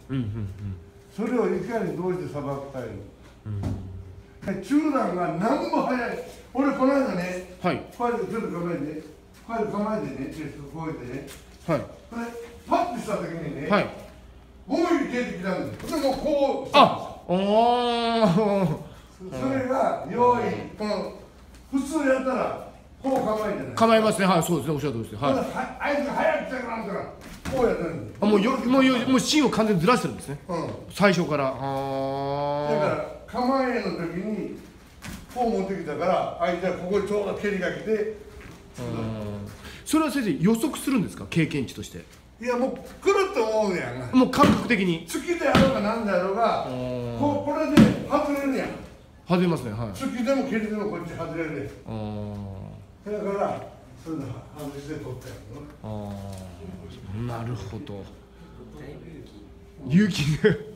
それをいかにどうしてさばくかいう、中段が何も早い。俺この間ね、こうやってちょっと構えて、こうやって構えてね、こうやってね、これパッとした時にね、5ミリ出てきたんですよ。でもうこうしたんですよ。それが用意、この普通やったらこう構えてない。構えますね。はい、そうですね。おっしゃる通りです。はい。あいつが早く来たからなんからこうやってるんです。もう芯を完全にずらしてるんですね。最初から。だから構えの時にこう持ってきたから相手はここにちょうど蹴りが来て。それは先生予測するんですか、経験値として。いやもう来ると思うやんが。もう感覚的に。突きであろうがなんであろうが、これで外れるやん。外れますね。はい。突きでも蹴りでもこっち外れるで。だからそれで外して取ったやんの。なるほど。勇気ね。